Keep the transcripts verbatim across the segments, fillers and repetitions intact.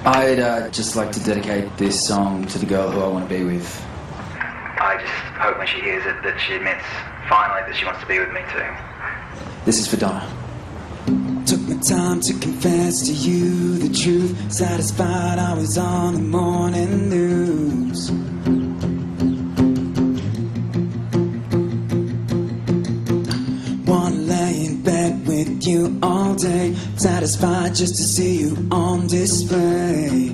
I'd uh, just like to dedicate this song to the girl who I want to be with. I just hope when she hears it that she admits finally that she wants to be with me too. This is for Donna. Took my time to confess to you the truth. Satisfied I was on the morning news. Wanna lay in bed with you all day. Satisfied just to see you on display.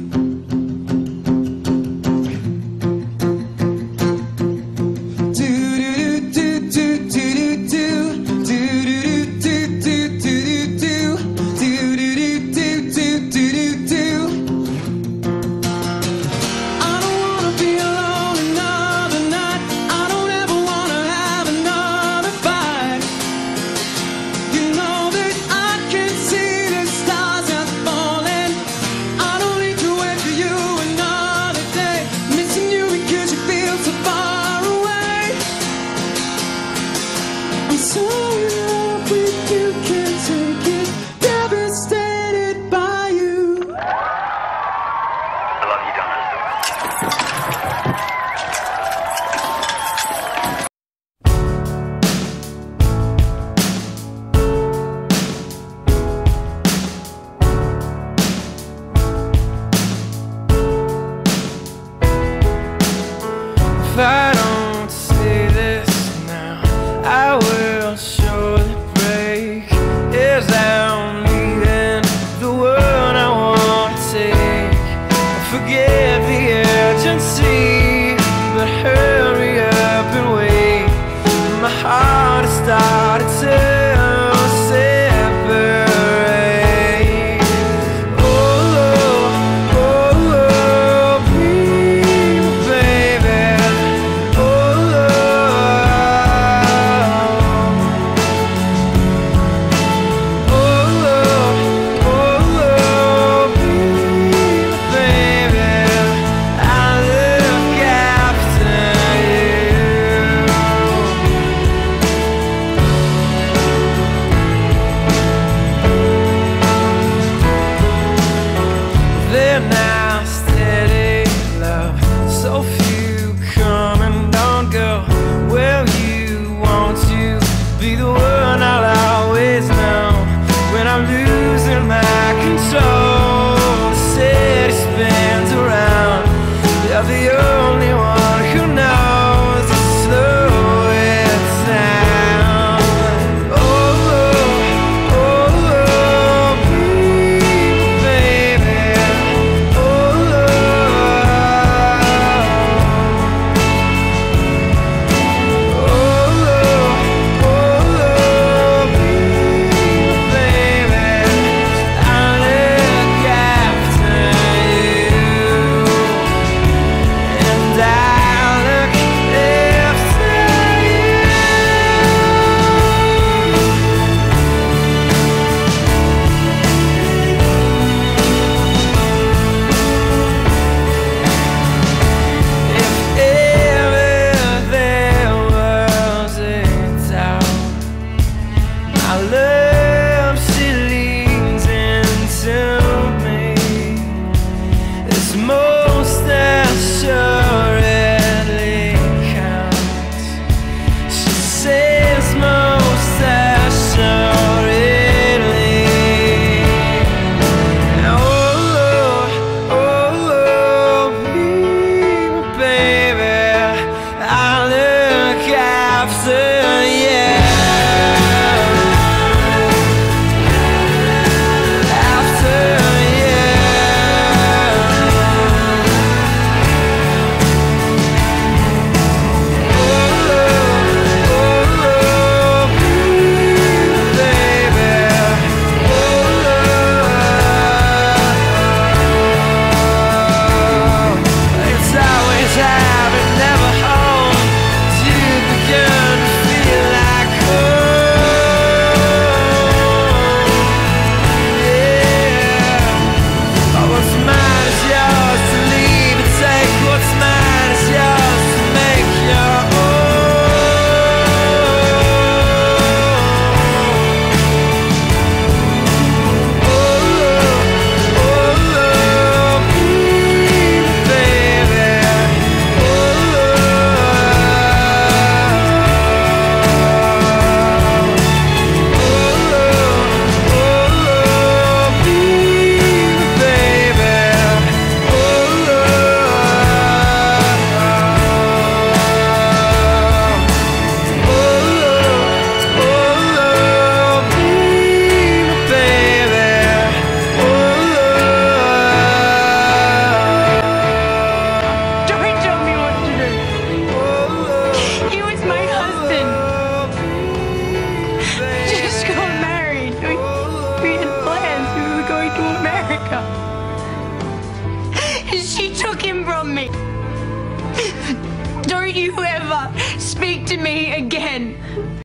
If I don't say this now, I will surely break. As I'm leaving the world I want to take, I forget the urgency, but hurry up and wait. My heart has started to now steady love. So few come and don't go. Well, you want to be the one I'll always know. When I'm losing my control, the city spins around. Yeah, the